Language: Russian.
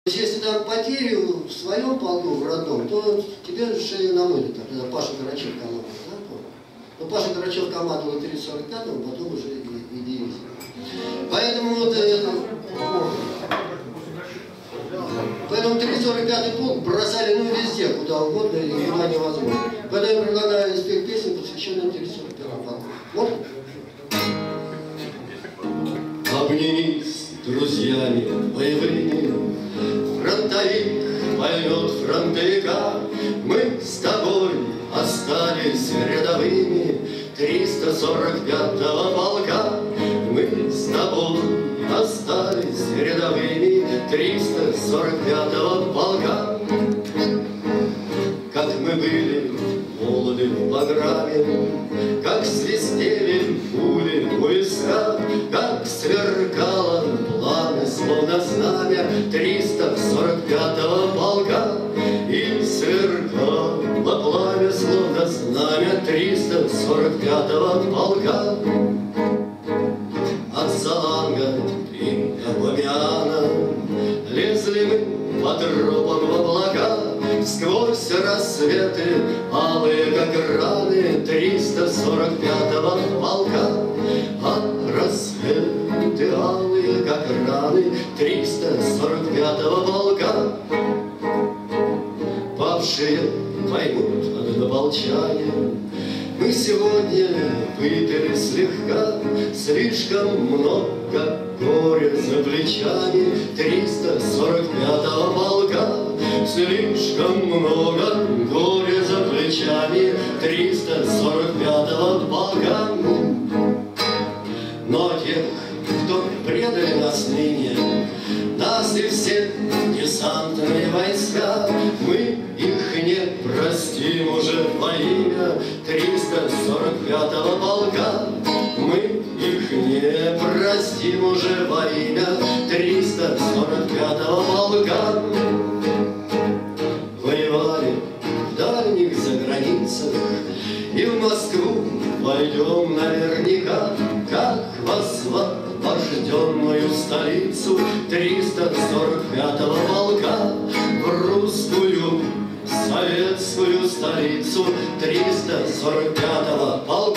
Если там потери в своем полку, в родном, то тебе шею намылит, когда Паша Карачев командовал. Да? Но Паша Карачев командовал 345-м, потом уже и дивизией. Поэтому вот поэтому 345-й полк бросали везде, куда угодно и куда невозможно. Поэтому я предлагаю спеть песню, посвященную 345-му полку. Можно? Обнимись с друзьями боевыми, фронтовик поймет фронтовика. Мы с тобой остались рядовыми 345-го полка. Мы с тобой остались рядовыми 345-го полка. Как мы были молоды в пограме, как свистели пули у виска, как сверкало пламя, словно знамя 345-го полка. И сверкало пламя, словно знамя 345-го полка. От Саланга и Апамяна лезли мы по тропам в облака, сквозь рассветы алые, как раны 345-го полка. А рассветы алые, как раны 345-го полка. Павшие поймут однополчане, мы сегодня выпили слегка, слишком много горя за плечами 345-го полка. Слишком много горя за плечами 345-го полка. Но тех, кто предали нас ныне, нас и все десантные войска, мы их не простим уже во имя 345-го полка. Мы их не простим уже во имя 345-го полка. Воевали в дальних заграницах, и в Москву войдем наверняка, как в освобожденную столицу 345-го полка. В русскую советскую столицу 345-го полка.